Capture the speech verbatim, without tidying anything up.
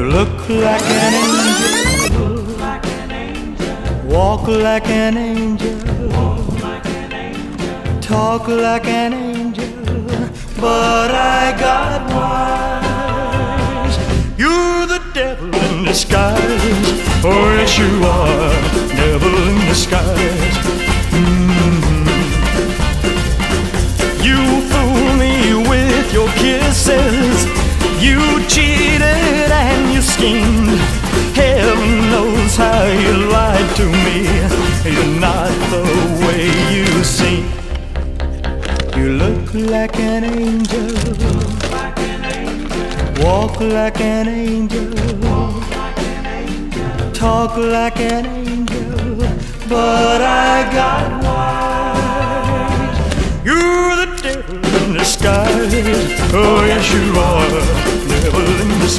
look like an angel, walk like an angel, talk like an angel, but I got wise. You're the devil in disguise. Oh yes you are, devil in disguise. Mm-hmm. You fool me with your kisses, you cheated and you schemed. Heaven knows how you lied to me. You're not the way you seem. You look like an angel, walk like an angel, talk like an angel, but I got wise. You're the devil in disguise. Oh yes you are, devil in disguise.